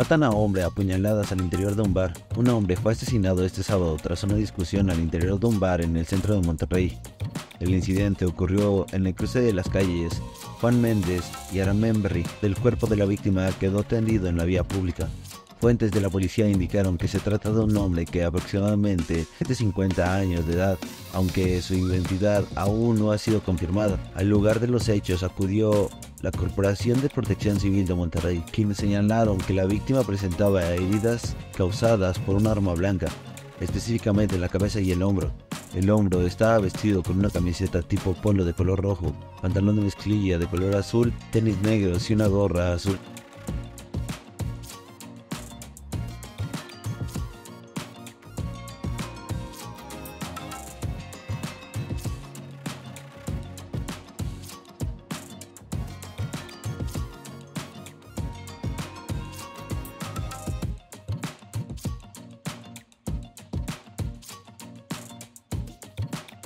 Matan a hombre a puñaladas al interior de un bar. Un hombre fue asesinado este sábado tras una discusión al interior de un bar en el centro de Monterrey. El incidente ocurrió en el cruce de las calles Juan Méndez y Aramemberri. El cuerpo de la víctima quedó tendido en la vía pública. Fuentes de la policía indicaron que se trata de un hombre que aproximadamente tiene 50 años de edad, aunque su identidad aún no ha sido confirmada. Al lugar de los hechos acudió la Corporación de Protección Civil de Monterrey, quienes señalaron que la víctima presentaba heridas causadas por un arma blanca, específicamente en la cabeza y el hombro. El hombro estaba vestido con una camiseta tipo polo de color rojo, pantalón de mezclilla de color azul, tenis negros y una gorra azul.